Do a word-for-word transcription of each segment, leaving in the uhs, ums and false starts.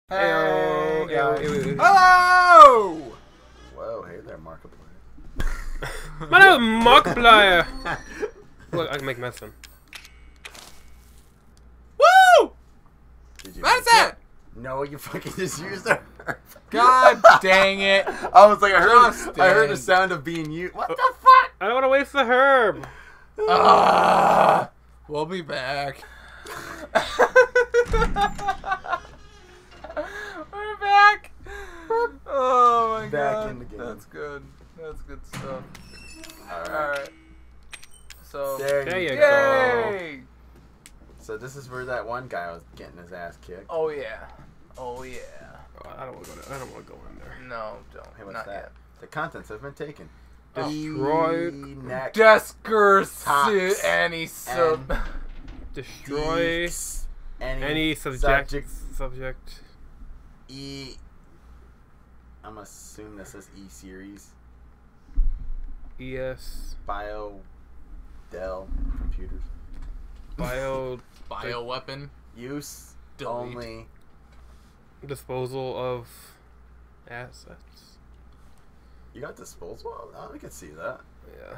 Hey, guys. Ayo. Hello! Whoa, hey there, Markiplier. My name is Markiplier. Look, I can make medicine. Woo! Did you That's make it! No, you fucking just used it. God dang it. I was like, I heard, Justin. I heard the sound of being you. What the fuck? I don't want to waste the herb. Ah, we'll be back. We're back. Oh my Back god. in the game. That's good. That's good stuff. Alright. Alright. So, There, There you you go. go. yay! So this is where that one guy was getting his ass kicked. Oh yeah. Oh yeah. Oh, I don't want to go. To, I don't want to go in there. No, don't. Hey, what's Not that? yet. The contents have been taken. Destroyed. E neck Deskers Tops any sub. Destroy geeks, any, any subject. subject. Subject. E. I'm assuming this is E series. Es. Bio. Dell computers. Bio. Bioweapon. Use Delete. only. Disposal of assets. You got disposable? Oh, I can see that. Yeah.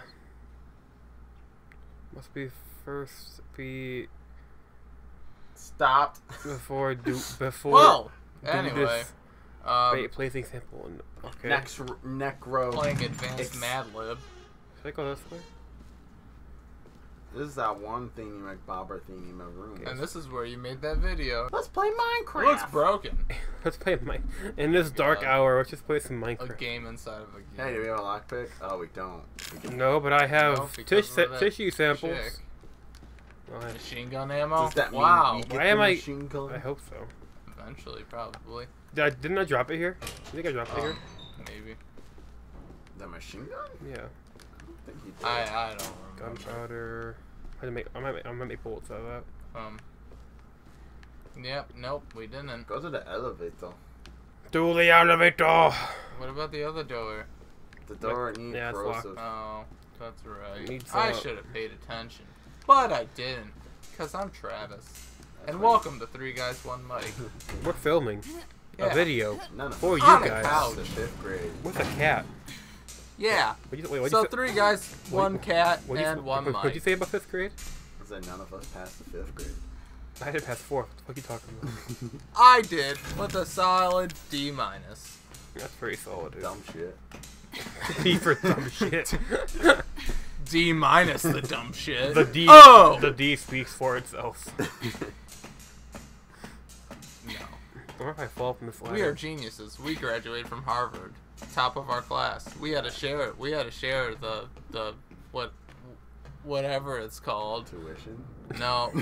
Must be first be Stopped. before do before. Well, do anyway. this. Um, Wait, placing sample and okay. Next necro. playing Advanced Ex- Mad Lib. Should I go this way? This is that one thing you make Bobber thing in my room. And this is where you made that video. Let's play It Minecraft. looks broken. Let's play my in this dark God. hour. Let's just play some A Minecraft. game inside of a game. Hey, do we have a lockpick? Oh, we don't. We can- No, but I have No, because tish of that tissue samples. chick. Oh, I- Machine gun ammo? Does that mean Wow. we get Why the am I- machine gun? I hope so. Eventually, probably. Did I, didn't I drop it here? I think I dropped it Um, here. maybe. The machine gun? Yeah. I don't think you did. I I don't remember. Gunpowder. I might make I might make, I might make bullets out of that. Um. Yep. Nope. We didn't. Go to the elevator. To the elevator. What about the other door? The door needs yeah, it's corrosive. Oh, that's right. Needs, I uh, should have paid attention, but I didn't, cause I'm Travis. And right. welcome to Three Guys One Mic. We're filming Yeah. a video None of for us. you On a guys couch. The fifth grade. with a cat. Yeah. What'd you, wait, what'd So you say? three guys, one cat, What'd you, and one what, What'd you mic. say about fifth grade? I said none of us passed the fifth grade. I did pass fourth. What the fuck are you talking about? I did with a solid D minus. That's pretty solid, dude. Dumb shit. D for dumb shit. D minus the dumb shit. The D. Oh! The D speaks for itself. No. What if I fall from this ladder? We are geniuses. We graduated from Harvard, top of our class. We had to share. We had to share the the what, whatever it's called. Tuition. No.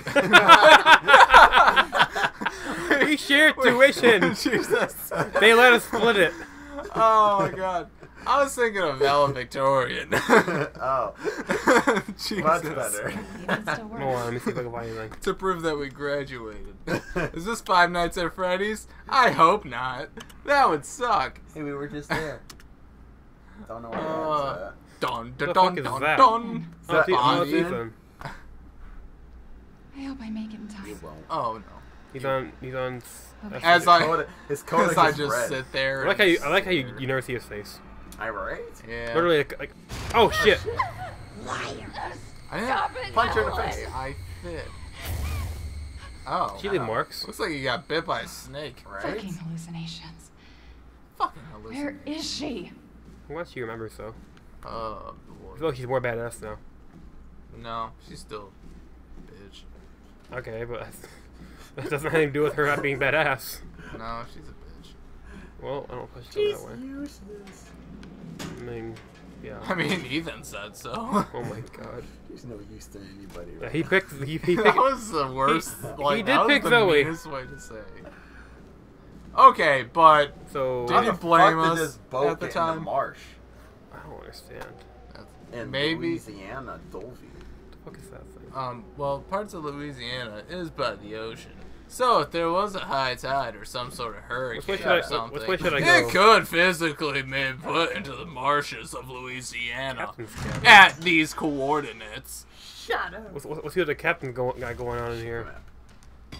We shared tuition. Jesus. They let us split it. Oh my god. I was thinking of valedictorian. Oh, Jesus. much better. Hold on, let me see if I can find anything. To prove that we graduated. Is this Five Nights at Freddy's? I hope not. That would suck. Hey, we were just there. Don't know where Uh, that's Dun the dun fuck dun is dun that? dun. Is Oh, that it's, oh, it's Ethan? Ethan. I hope I make it in at. time. You won't. Oh no. He's on. He's on. Okay. As His I- coda- his codex Because I is just red. sit there. I like how you. and I like how you. stare. You never see his face. I right? Yeah. Literally, like, like. Oh shit! I didn't Stop it, Punch her in the Nolan. face. I fit. Oh. She leave marks. Looks like you got bit by a snake. Right? Fucking hallucinations. Fucking Where hallucination. is she? Once you remember, so. Oh I boy. feel like he's more badass now. No, she's still a bitch. Okay, but that doesn't have anything to do with her not being badass. No, she's a bitch. Well, I don't know if I should go that way. useless. I mean, yeah. I mean, Ethan said so. Oh my god. She's no use to anybody. Yeah, Right? he picked. He, he that picked. was the worst. he like, did that was pick the Zoe. meanest way to say. Okay, but So Did How he the blame fuck us did this boat at the get time? in the marsh? I don't understand. In maybe. Louisiana, Dolvie. What the fuck is that thing? Um, well, parts of Louisiana is by the ocean. So if there was a high tide or some sort of hurricane Which way should I- or which something, way should I it go? could physically be put into the marshes of Louisiana Captain's cabin. at these coordinates. Shut up. What's, what's, what's the other captain go, guy going on in here?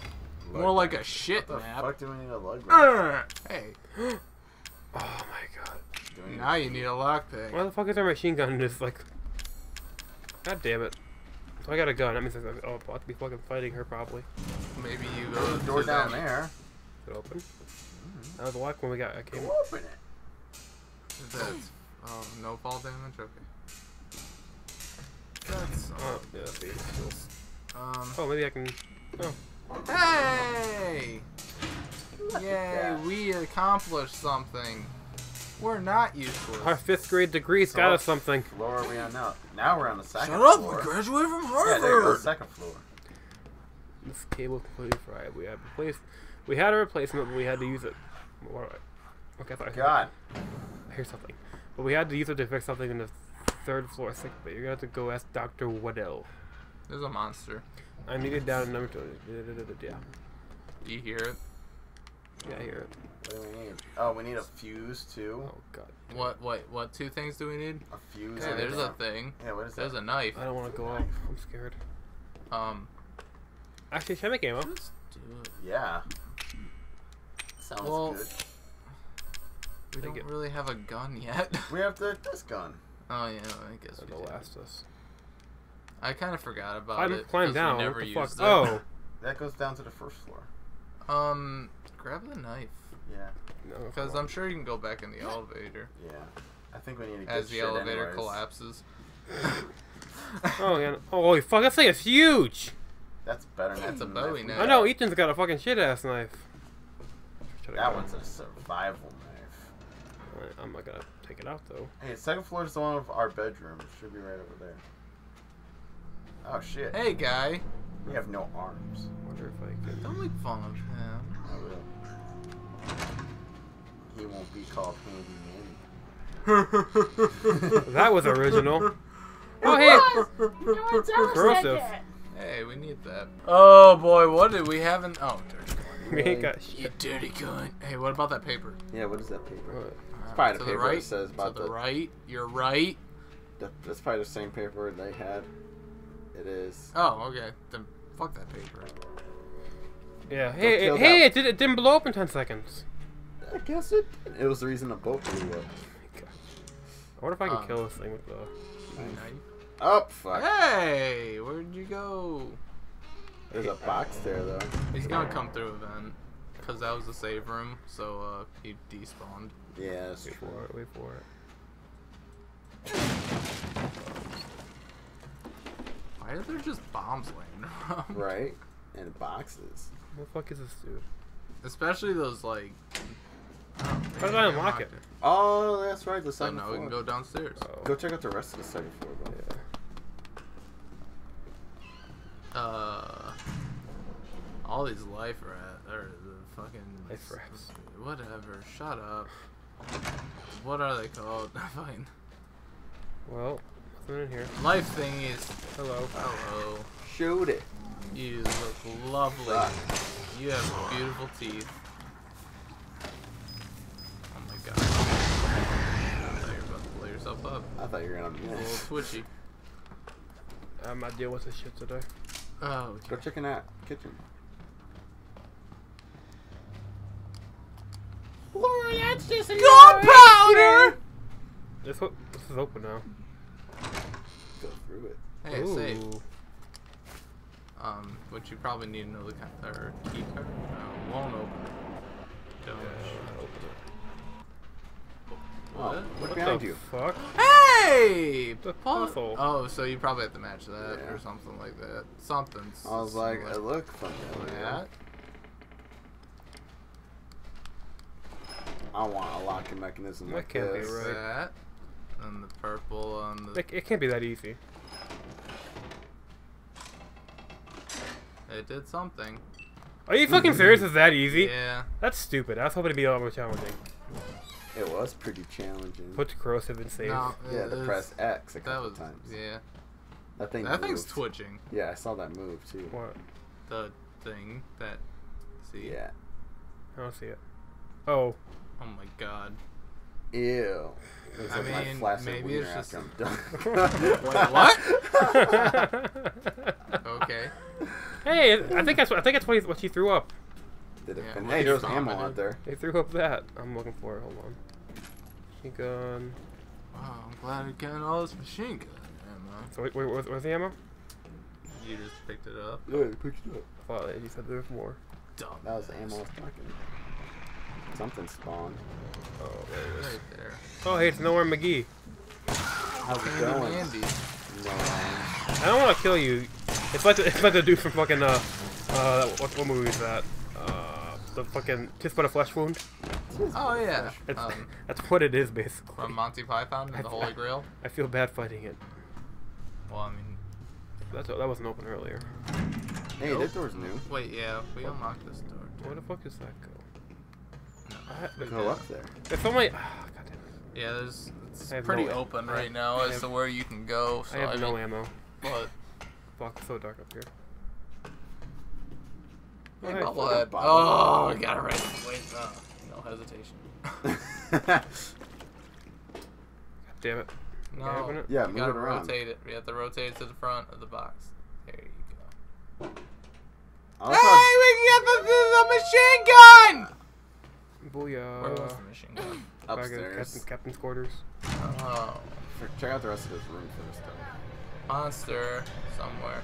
More like a wrench. shit What the nap. fuck do we need a lug wrench? Uh, hey, Oh my god. Do we now you need a lockpick. Why the fuck is our machine gun just like... God damn it. So I got a gun. That means I'll I'll have to be fucking fighting her probably. Maybe you There's go a door to down them. there. Is it open? That was locked when we got... I came... Go open it. That's oh, no fall damage. Okay. That's Oh, yeah, see. Feels- um. Oh, maybe I can... Oh. Hey! Look Yay! at that. We accomplished something. We're not useless. Our fifth grade degrees So got what us something. Floor are we on now? Now we're on the second Shut up! floor. We graduated from Yeah, there you go. Harvard. Second floor. This cable is completely fried. We had replaced... We had a replacement, but we had to use it. What do I- Okay, I thought I heard- God. I hear something. But we had to use it to fix something in the third floor sick bay. You're gonna have to go ask Doctor Waddell. There's a monster. I needed down in number two. Yeah. Do you hear it? Yeah, I hear it. What do we need? Oh, we need a fuse too. Oh god. What? What? What? Two things do we need? A fuse. Hey, and there's a thing. Yeah, what is There's that? a knife. I don't want to go up. I'm scared. Um. Actually, should I make ammo? Just do it. Yeah. Sounds Well- good. We I don't get- really have a gun yet. We have the this gun. Oh yeah, I guess we That'll do. last us. I kind of forgot about Climb, it. climb 'cause down. We never What the used fuck? it. Oh. That goes down to the first floor. Um. Grab the knife. Yeah. No, Because come I'm sure you can go back in the elevator Yeah. I think we need to get as the shit elevator anyways. collapses. on. Oh yeah. Oh holy fuck! That thing is huge. That's better than That's a that Bowie knife we knife. I know Ethan's got a fucking shit ass knife. Should I That go? one's a survival knife. Alright, I'm not gonna take it out though. Hey, second floor is the one of our bedroom. It should be right over there. Oh shit. Hey guy, We have no arms. Wonder if I could. don't make fun of him. I will. He won't be called Handy Manny. That was original. Oh hey. No one else Corrosive. said that. Hey, we need that. Oh boy, what did we haven't? Oh, dirty cunt. We ain't got You shit. dirty cunt. Hey, what about that paper? Yeah, what is that paper? What? Uh, probably the to paper the right. that says about to the, the- right. You're right. That, that's probably the same paper they had. It is. Oh, okay. Then fuck that paper. Yeah. Hey, kill it, hey! that- It, did, it didn't blow up in ten seconds. I guess it. It was the reason the boat blew up. I wonder if I can Um, kill this thing with the. Knife. Oh fuck! Hey, where'd you go? There's a box there though. He's gonna come through then, cause that was the save room, so uh, he despawned. Yeah, that's Wait true. for it. Wait for it. Why are there just bombs laying around? Right, and boxes. What the fuck is this dude? Especially those like. Oh, How did I unlock it? Oh, that's right. The So second now floor. we can go downstairs. Oh. Go check out the rest of the second floor, bro. Yeah. Uh, all these life rat or the fucking Life rats. Whatever. Shut up. What are they called? Fine. Well, nothing in here. Life thingies. Hello. Hello. Shoot it. You look lovely. Suck. You have beautiful teeth. Oh my god. I thought you were about to blow yourself up. I thought you were gonna A little miss. twitchy. I'm not dealing with this shit today. Oh, Go check in that kitchen. Laura, that's just gunpowder! This, o- this is open now. Go through it. Hey, it's safe. Ooh. Um, but you probably need another kind or key card. No, won't open it. Don't. Yeah, open Oh, What? look it. behind What the you. fuck? Hey! The Paul- puzzle. Oh, so you probably have to match that Yeah. or something like that. Something. I was like, similar it looked familiar. that. I want a locking mechanism That like can't be this. right. That. And the purple on the. It, it can't be that easy. It did something. Are you fucking serious? It's that easy? Yeah. That's stupid. I was hoping to be a lot more challenging. It was pretty challenging. Put corrosive and save. No, yeah, it to is- press X a That couple was. times. Yeah. That thing That thing's moved. twitching. Yeah, I saw that move too. What? The thing that. See? Yeah. I don't see it. Oh. Oh my god. Ew. Looks I like my mean, flaccid maybe wiener it's just- after I'm done. Wait, what? Okay. Hey, I think that's what I think that's what, he, what she threw up. Did it Yeah, fin- well, hey, there's it's ammo not, out there. They threw up that. I'm looking for it. Hold on. Machine gun. Wow, I'm glad I'm getting all this machine gun ammo. So wait, wait, where's, where's the ammo? You just picked it up. Yeah, you picked it up. I thought you said there was more. Dumb. That was the ammo I was talking. Something spawned. Oh, there it is. Right there. Oh, hey, it's Nowhere McGee. How's it Handy going? Mandy. No. I don't want to kill you. It's like the, it's like the dude from fucking uh uh what, what movie is that? Uh, the fucking Kiss by the Flesh Wound. Oh yeah. It's, Um, that's what it is basically. from Monty Python and the Holy Grail. I feel bad fighting it. Well, I mean, That's that wasn't open earlier. Hey, Nope. that door's new. wait, yeah, we unlocked this door. Where the fuck does that go? I, We Go did. up there. there's so many. Ah, God damn it. Yeah, there's it's I have pretty no- open I- right now I as have- to where you can go. So I have I no mean, ammo. but Fuck, it's so dark up here. hey, Alright. Bubblehead. Bottle. Oh, I got it right. Wait, no, no hesitation. God damn it. No, Yeah, open it? Yeah, you move gotta it around. rotate it. We have to rotate it to the front of the box. There you go. I Hey, thought- we can get the, the machine gun! Booyah. Where was the machine gun? Back in upstairs. Captain, Captain's quarters. Oh, Check out the rest of this room first, though. monster somewhere.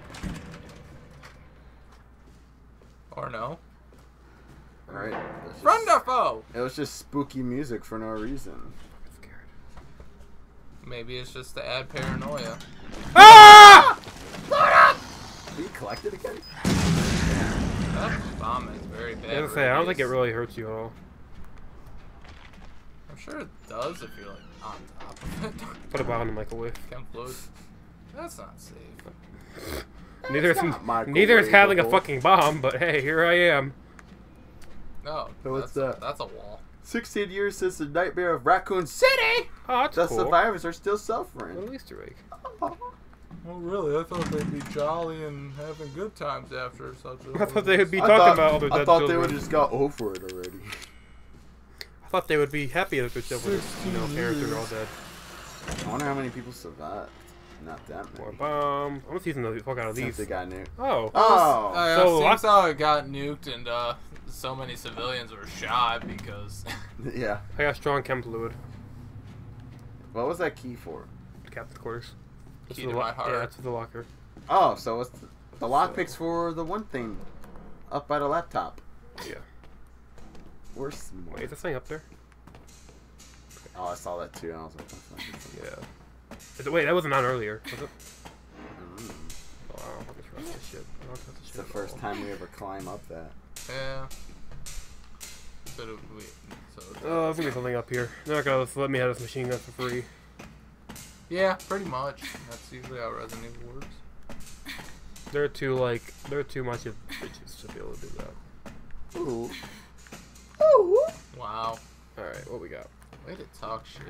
Or no? Alright. let's just- Wonderful! It was just spooky music for no reason. I'm scared. Maybe it's just to add paranoia. Ah! Are you collected again? That bomb is very I bad. was gonna say, I don't think it radius. really hurts you at all. I'm sure it does if you're like on top of it. Put it back in the microwave. Chem fluid. That's not safe. Neither is not neither is having a microwavable. fucking bomb, but hey, here I am. No. So what's that's, that? That's a wall. sixteen years since the nightmare of Raccoon City! Oh, that's The cool. survivors are still An suffering. Easter egg. Oh really? I thought they'd be jolly and having good times after such a... I thought they would be I talking thought, about all their I dead thought they children. would have just got over it already. I thought they would be happy that their children, you know, parents are all dead. I wonder how many people survived. Not that More many. bomb. I'm just using the fuck out of Since these. they got new. Oh. Oh! Oh, yeah, So, seems I- how it got nuked and uh, so many civilians were shot because... Yeah. I got strong chem fluid. What was that key for? Captain's quarters. That's Key the to lo- my heart. Yeah, that's the locker. Oh, so it's the, the lockpicks for the one thing up by the laptop. Yeah. We're smart. Wait, is this thing up there? Oh, I saw that too, and I was like, that's not good. Yeah. Is it, wait, that wasn't on earlier. Was it? Mm. Oh, I don't fucking trust this shit. I don't trust this It's shit. the at first all. time we ever climb up that. Yeah. So, do we, so Oh, there's gonna be something up here. They're not gonna let me have this machine gun for free. yeah, pretty much. That's usually how Resident Evil works. They're too, like, they're too much of bitches to be able to do that. Ooh. Ooh. Wow. Alright, what we got? Way to talk shit.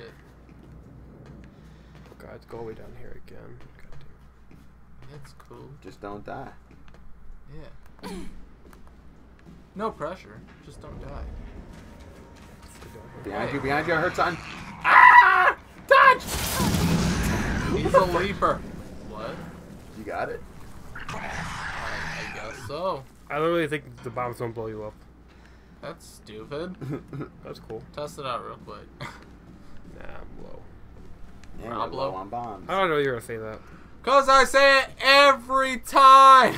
Oh god, let's go all the way down here again. God damn. That's cool. Just don't die. Yeah. No pressure. Just don't die. Let's go down here. Behind Hey. you, behind you, I heard something. Ah! Dodge! He's a leaper. What? You got it? I, I guess so. I literally think the bombs don't blow you up. That's stupid. That's cool. Test it out real quick. Nah, I'm low. Yeah, we're Pablo. low on bombs. I don't know you're gonna say that. Cause I say it every time!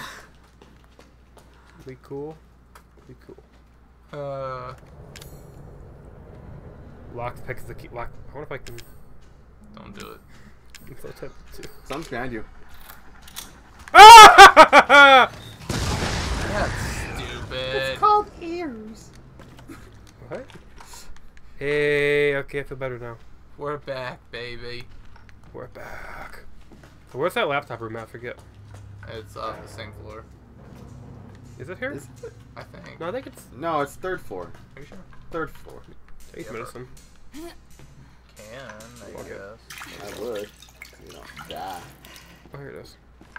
Be cool. Be cool. Uh, Lock picks the key. Lock. I wonder if I can. don't do it. I'm so tempted to. Something's behind you. Ah! That's stupid. called ears. What? Hey, okay, I feel better now. We're back, baby. We're back. So where's that laptop room at? I forget. It's on the same floor. Is it here? Is it? I think. No, I think it's No, it's third floor. Are you sure? Third floor. taste Yeah, medicine. Can, I Okay. guess. I would. So you don't die. Oh, here it is.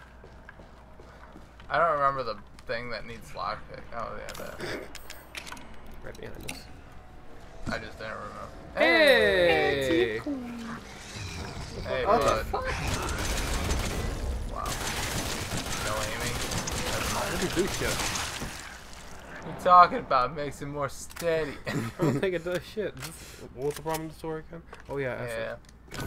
I don't remember the thing that needs lockpick. Oh, yeah, that. Right behind us. I I just didn't remember. Hey! Hey, What the bud. fuck? Wow. No aiming. I didn't do shit. We're talking about makes it more steady. I don't think it does shit. Is this, what was the problem with the story again? Oh yeah, that's Yeah. it.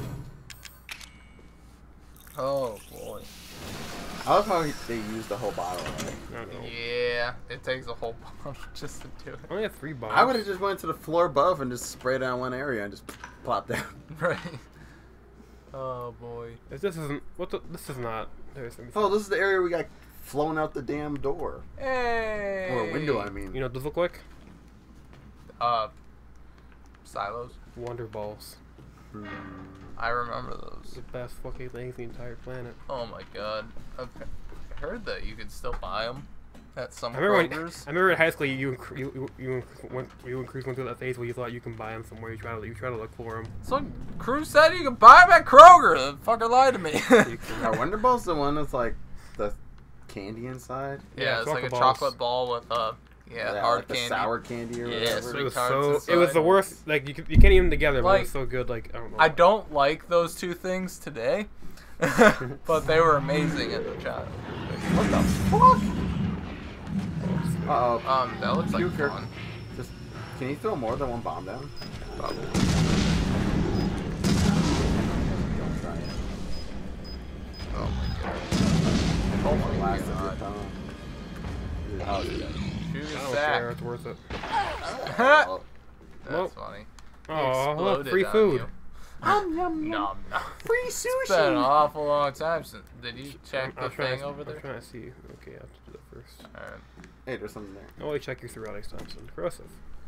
Oh boy. I love how he, they use the whole bottle. Right? I don't know. Yeah, it takes a whole bomb just to do it. I only have three bombs. I would have just went to the floor above and just sprayed on one area and just plop down. Right. Oh boy. If this isn't what the, this is not. There's some, Oh, this is the area we got flown out the damn door. Hey. Or window, I mean. you know what those look like? Uh, silos. Wonder balls. Hmm. I remember those. The best fucking things on the entire planet. Oh my god. I've I heard that you could still buy them at some I remember, when, Kroger's. I remember in high school you you you you, you, went, you and Cruz went through that phase where you thought you can buy them somewhere. You try to you try to look for them. So Cruz said you could buy them at Kroger. The fucker lied to me. Our Wonder Ball's the one that's like the candy inside. yeah, Yeah, it's like a chocolate balls. chocolate ball with uh yeah, hard like the candy. sour candy or Yeah, whatever. sweet It was tarts so. inside. It was the worst. Like you, could- you can't even together, but it Like, was so good. Like I don't know. I why. don't like those two things today, but they were amazing at the time. What the fuck? Uh oh. Um, that looks like Puker. fun. Just can you throw more than one bomb down? Probably. Don't try it. Oh my god. Oh my blast God. of your tongue. Oh, yeah. Shoot I a don't sack. care. It's worth it. Oh, That's Nope. funny. He Oh, look, exploded free on food. you. Nom, nom, nom. Nom nom. Free It's been an sushi. awful long time since. Did you check I'm, the I'm trying thing to, over I'm there? trying to see. Okay, I have to do that first. Alright. Hey, there's something there. Oh, wait, check your through Alex Thompson. Corrosive.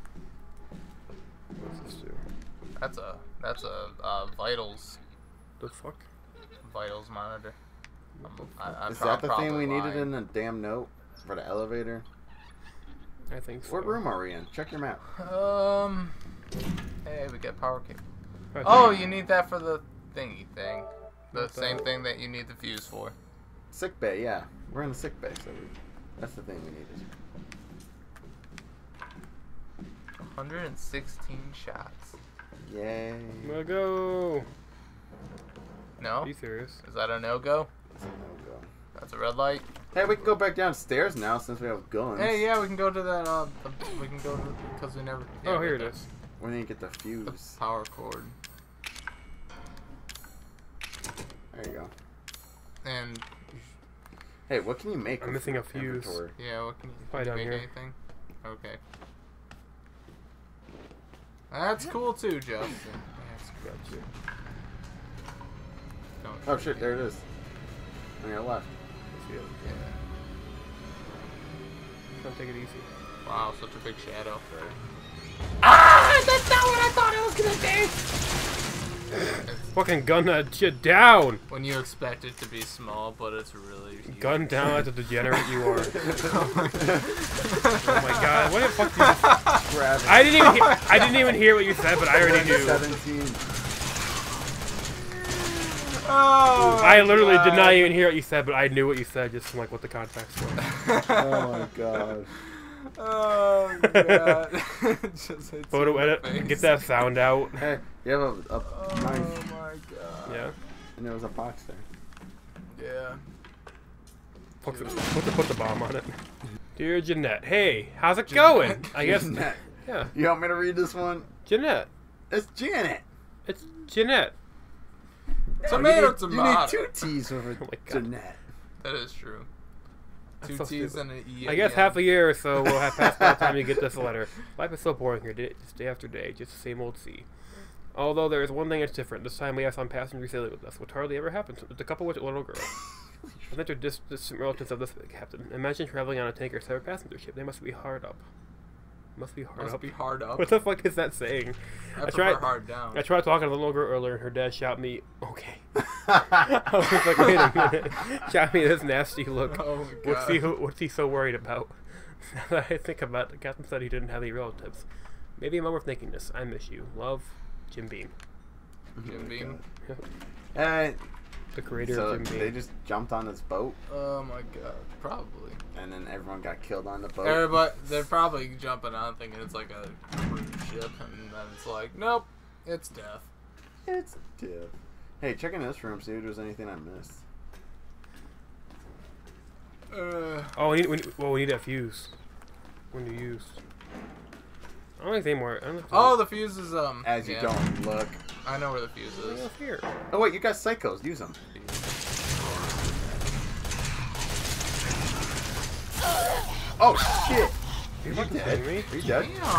What's this do? That's a that's a uh, vitals The fuck? vitals monitor. I'm, I, I'm Is prob- that the thing we probably needed lying. in the damn note for the elevator? I think so. What room are we in? Check your map. Um. Hey, we get power cable. I Oh, think- you need that for the thingy thing. The What the- same thing that you need the fuse for. Sick bay, yeah. We're in the sick bay, so we, that's the thing we needed. one hundred sixteen shots. Yay. We'll go. No? Are you serious? Is that a no-go? That's a no-go. That's a red light? Hey, we can go back downstairs now since we have guns. Hey, yeah, we can go to that, uh, we can go to, because we never... yeah, Oh, we here it get is. We need to get the The fuse. power cord. There you go. And, Hey, what can you make? I'm with missing a fuse. inventory? yeah, what can you, Probably can down you make here. anything? Okay. That's cool too, Justin. That's Got you. Don't Oh shit, there it is. On your left. Let's see it. Yeah. Don't take it easy. Wow, such a big shadow. Ah! That's not what I thought it was gonna do! It's Fucking gun that shit down! when you expect it to be small, but it's really huge. Gun down like the degenerate you are. Oh my god, what the fuck did you just... Grab it. I didn't even hear, I didn't even hear what you said, but I already knew. seventeen. Oh, I literally did not even hear what you said, but I knew what you said just from like what the context was. Oh my god. Oh god. Just hits Photo you in the edit, face. get that sound out. Hey, you have a, a Oh knife, my god. Yeah. and there was a box there. Yeah. Put the, put the, put the bomb on it. Dear Jeanette, hey, how's it going? I guess. Jeanette. Yeah, You want me to read this one? Jeanette. It's Janet. It's Jeanette. Tomato, you need, tomato. You need two T's with Oh my it. God. Jeanette. That is true. Two so T's stupid. and an E. I guess at the half a end. year or so will have passed by the time you get this letter. Life is so boring here, day- just day after day, just the same old sea. Although there is one thing that's different. This time we have some passenger sailing with us, which hardly ever happens. It's a couple with a little girl. I think they're dis- distant relatives of this captain. Imagine traveling on a tanker instead of a passenger ship. They must be hard up. Must be hard Must up. be hard up. What the fuck is that saying? I, I prefer tried- hard down. I tried talking to the little girl earlier, and her dad shot me. Okay. I was like, wait a minute. Shot me this nasty look. Oh my What's he? God. What's he so worried about? Now that I think about it, the captain said he didn't have any relatives. Maybe I'm overthinking this. I miss you. Love, Jim Beam. Jim Beam. Hey, The creator so of Jim Beam. they just jumped on this boat, Oh my god. Probably. and then everyone got killed on the boat. Everybody, they're probably jumping on thinking it's like a cruise ship, and and then it's like, nope, it's death. It's a tip. Hey, check in this room, see if there's anything I missed. Uh, Oh, we need, we need, well, we need that fuse. When you used. I don't think they more. I don't think oh, the fuse is, um... As you yeah. don't look. I know where the fuse they- is. It's here. Oh wait, you got psychos. Use them. Oh shit! You Are you fucking dead? kidding me? Are you dead? Damn.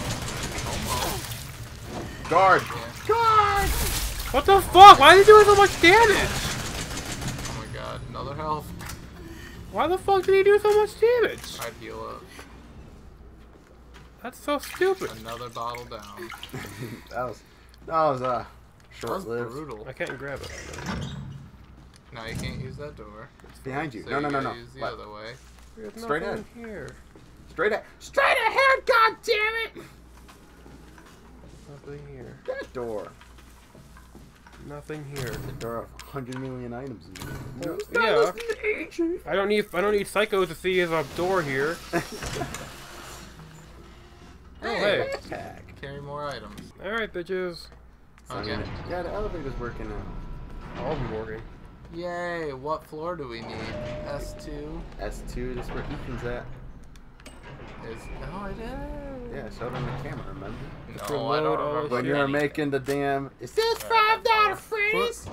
Almost. Guard! Yeah. Guard! What the fuck? Why are they doing so much damage? Oh my god, another health. Why the fuck did he do so much damage? I'd heal up. That's so stupid. Another bottle down. that was that was uh That was short-lived. brutal. I can't grab it. No, you can't use that door. Behind you. So No, no, you no, gotta no. Use the Left. other way. There's Straight nothing here. Straight ahead. Straight ahead. God damn it! Nothing here. That door. Nothing here. There are a hundred million items in here. Well, It's not yeah. listening to A J. I don't need. I don't need psychos to see there's a door here. Oh, hey. Backpack. Carry more items. All right, bitches. So, I Okay. mean, yeah, the elevator's working now. All of them working. Yay! What floor do we need? S two S two, that's where Ethan's at. is. Oh, it is. Yeah, showed on the camera, remember? Just No, I reload don't all remember. this When shit. you were making the damn. Is this five dollar freeze?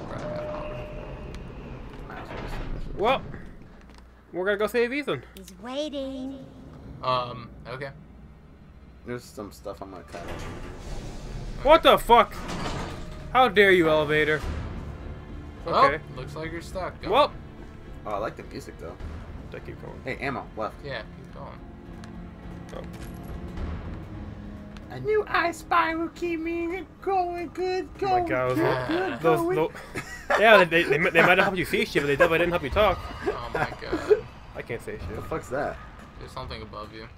Well, we're gonna go save Ethan. He's waiting. Um. Okay. There's some stuff I'm gonna cut. What the fuck? How dare you, elevator? Okay. Well, looks like you're stuck. Go. Well, Oh, I like the music though. I keep going. Hey, ammo left. Yeah, keep going. Oh. A new I Spy will keep me going good. Oh my god, Yeah. those, those, those, yeah, they, they, they might have helped you see shit, but they definitely didn't help you talk. Oh my god. I can't say What shit. the fuck's that? There's something above you.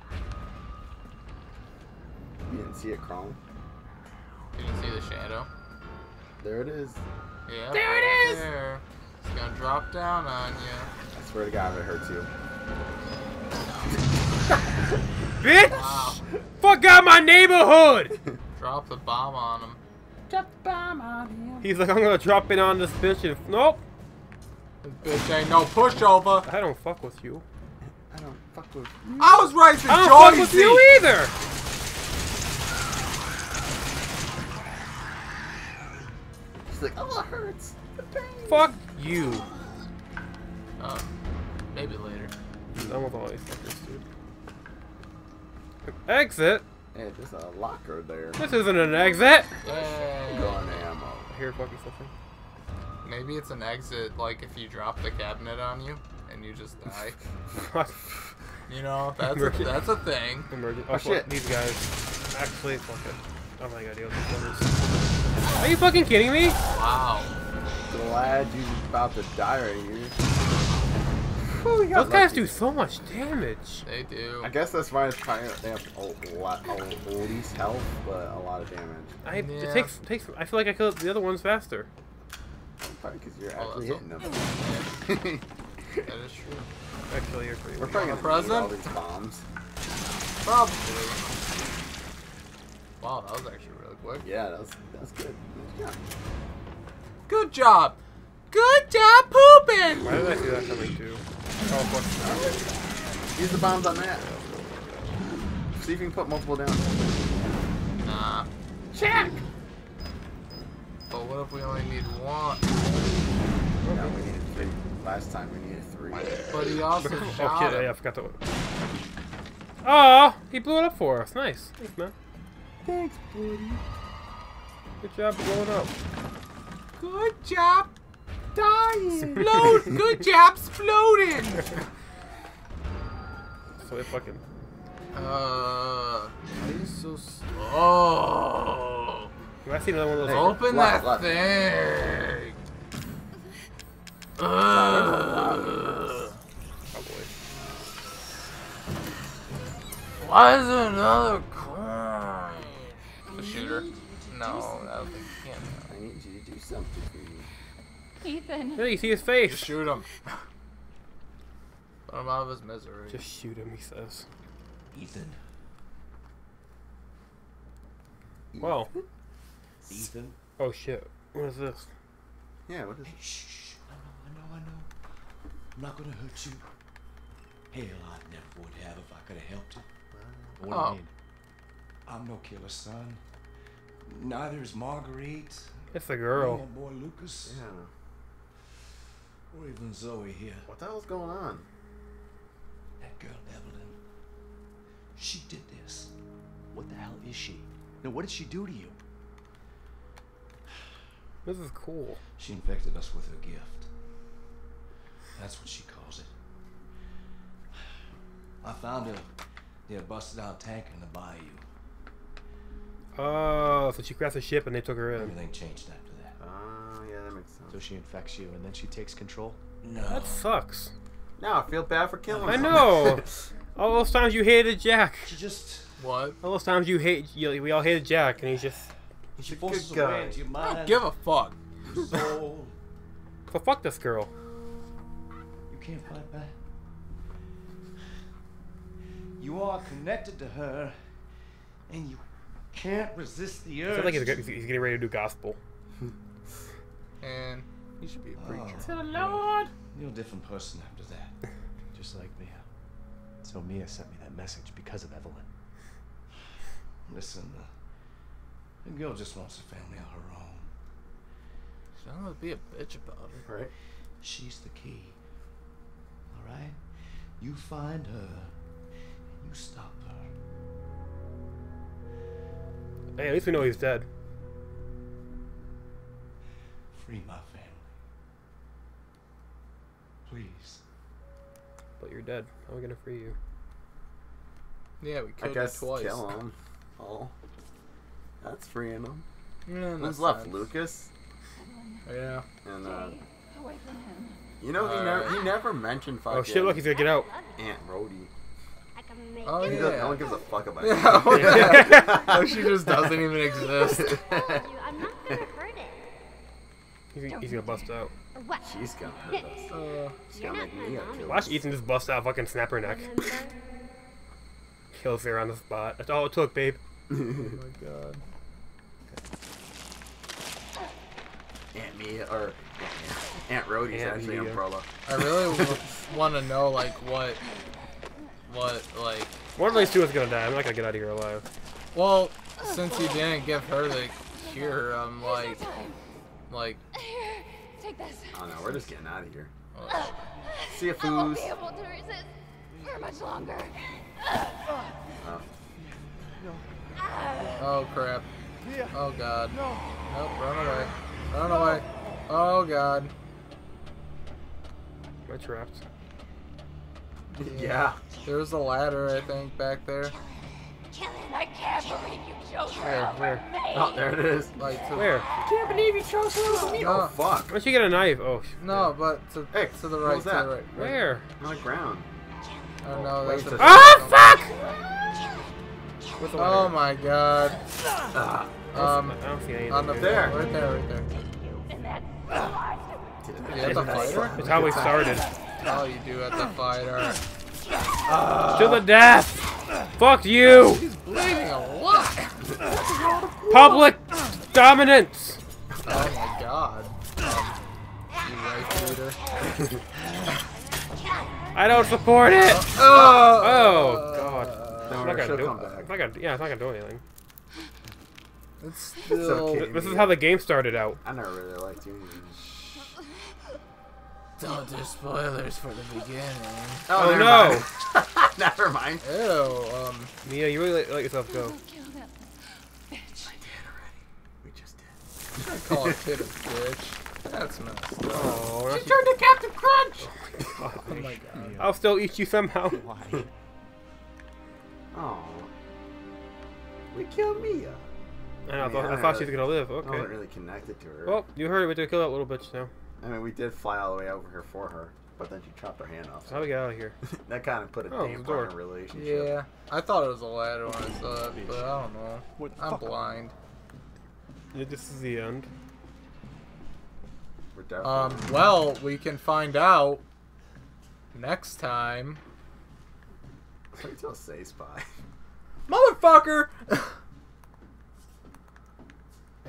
You didn't see it crawling. You didn't see the shadow. There it is. Yeah. There it right is! There. It's gonna drop down on you. I swear to God, if it hurts you. Bitch! Wow. Fuck out my neighborhood! Drop the bomb on him. Drop the bomb on him. He's like, I'm gonna drop in on this bitch and nope. This bitch ain't no pushover. I don't fuck with you. I don't fuck with you. I was right to I don't fuck with Joycey. you either! She's like, oh, it hurts. The pain. Fuck you. Um, maybe later. I'm with all these fuckers, dude. Exit? Hey, there's a locker there. This isn't an exit! Yay. Gun ammo. I hear fucking something. Maybe it's an exit, like if you drop the cabinet on you and you just die. Fuck. You know, that's a, Emergent. that's a thing. Emergent. Oh, Oh, fuck, shit. these guys. Actually, fuck it. Oh my god, he was the Are you fucking kidding me? Wow. Glad you're about to die right here. Whew, you got Those guys lucky. do so much damage. They do. I guess that's why it's probably they have a lot, a least health, but a lot of damage. I Yeah. it takes takes. I feel like I killed the other ones faster. Probably because you're Oh, actually that's hitting them. That is true. Actually, you're pretty. We're weak. probably A gonna need all present? these bombs. Probably. Wow, that was actually really quick. Yeah, that's that's good. Nice job. Good job. Good job pooping. Why did I see that coming too? Oh fuck. Use the bombs on that. See if you can put multiple down. Nah. Check. But what if we only need one? No, we needed three. Last time we needed three. But he also Oh shot shit! him. Yeah, I forgot to. Oh, he blew it up for us. Nice. Thanks, man. Thanks, buddy. Good job blowing up. Good job. Dying. Explode. Good job exploding. So they fucking. Uh, why are you so slow? Do I see another one of those? Hey. Open left, that left. thing. Ugh. Oh boy. Why is there another coin? The shooter? No, I don't think you can. I need you to do something for me. Ethan. Yeah, you see his Just face. shoot him. Put him out of his misery. Just shoot him, he says. Ethan. Well. Ethan. Oh shit. What is this? Yeah, what is Hey, it? shh, shh. I know, I know, I know. I'm not gonna hurt you. Hell, I never would have if I could have helped you. What do Oh. you mean? I'm no killer, son. Neither is Marguerite. It's a Or girl. my boy Lucas. Yeah. Or even Zoe here. What the hell's going on? That girl, Evelyn. She did this. What the hell is she? No, what did she do to you? This is cool. She infected us with her gift. That's what she calls it. I found her near a busted out tanker in the bayou. Oh, so she crashed a ship and they took her in. Everything changed after that. Oh, yeah, that makes sense. So she infects you and then she takes control? No. That sucks. Now I feel bad for killing I him. know. All those times you hated Jack. She just What? All those times you hate, you, we all hated Jack, and he's just. she a forces good her guy. way into your I mind. don't give a fuck. soul. So fuck this girl. You can't fight back. You are connected to her, and you can't resist the I urge. feel like he's, get- he's getting ready to do gospel. And he should be a preacher. To the Lord. You're a different person after that. Just like Mia. So Mia sent me that message because of Evelyn. Listen, uh, the girl just wants a family of her own. So I'm gonna be a bitch about it. Right? She's the key. All right? You find her, and you stop her. Hey, at least we know he's dead. Free my family. Please. But you're dead. How are we gonna free you? Yeah, we I killed guess him twice. kill him. Oh. That's freeing him. Yeah, in Who's a left? sense. Lucas? Yeah. And, uh, Away from him. you know, he, Alright. never, he never mentioned fucking Oh shit! Look, he's gonna get out. Aunt Rhodey. I can make Oh, He it. doesn't- yeah. No one gives a fuck about Yeah. him. Yeah. Oh, she just doesn't even exist. I told you, I'm not gonna hurt it. He's, he's gonna bust out. Or what? She's gonna hurt us. Uh, She's You're gonna not make my me a mommy. killer. Watch Ethan just bust out, fucking snap her neck. Remember? Kills her on the spot. That's all it took, babe. oh my god. Aunt Mia, or Aunt Rhodey's Aunt actually Mia. Umbrella. I really w- want to know, like, what, what, like, One of these two is gonna die. I'm not gonna get out of here alive. well, since you didn't give her the cure, I'm like, like, Here, take this. Oh no, we're just getting out of here. oh, See ya, I won't foos. be able to resist for much longer. Oh. oh crap. Oh god. Nope, run away. Run away. Oh god. Am I trapped? Yeah. There was a ladder, I think, back there. Killian, I can't believe you chose her Where? over Where? me. Oh, there it is. Like, to, Where? Can't believe you chose her over me. No. Oh fuck. Why don't you get a knife? Oh. sh- No, but to, Hey, to the what right, was to that? the right. right. Where? On the ground. Oh no, Wait that's a till- Ah, fuck! Where's the Oh ladder? my god. Ah. Um, I don't see anything. on the here. There. right there, right there. And that blood. You have to fight her? It's how we started. Oh, you do have to fight her. To the death! Fuck you! She's bleeding a lot. Public dominance! Oh my god. Um, you right leader. I don't support it! Oh, Oh, God. Don't It's not worry, gonna she'll do, come it's back. not gonna, yeah, it's not gonna do anything. It's still. okay. This is how the game started out. I never really liked you. Don't do spoilers for the beginning. Oh, never no. mind. Never mind. Ew, um, Mia, you really let, let yourself go. Kill that bitch. We just did. I call a kid a bitch. That's messed up. Oh, She turned to Captain Crunch. Oh my god. I'll still eat you somehow. Why? Oh. We killed Mia. I, know, I, mean, thought, I I don't thought she really- was gonna live. I wasn't Okay. really connected to her. Well, you heard it. We had to kill that little bitch now. I mean, we did fly all the way over here for her, but then she chopped her hand off. How do we get out of here? That kind of put a Oh, damper door. on our relationship. Yeah, I thought it was a ladder when I saw it, but I don't know. What the I'm fuck? blind. Yeah, this is the end. We're definitely. Um, well, we can find out next time. Wait till say spy. Motherfucker!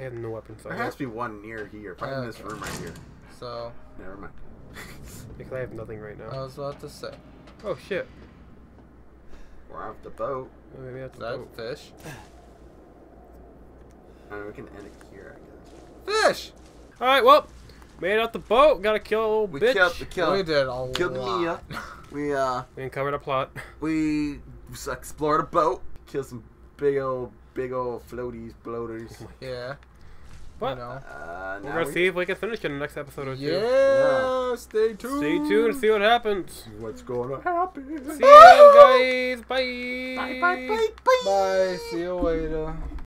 I have no weapons. So There I has to be one near here. Probably in this Okay. room right here. So Never mind. because I have nothing right I now. was about to say, Oh shit! We're off the boat. Oh, maybe that's is a that boat. fish? And we can end it here, I guess. Fish. All right, well, made it out the boat. Gotta kill a little We bitch. killed, we killed, we did a killed lot. Mia. We uh, We uncovered a plot. we s- explored a boat. Killed some big old, big old floaties, bloaters. Yeah. But You know. Uh, we're now gonna we see if we can finish it in the next episode or two. Yeah. Stay tuned. Stay tuned and see what happens. see what's gonna happen. See you guys. Bye. Bye, bye, bye, bye. Bye. See you later.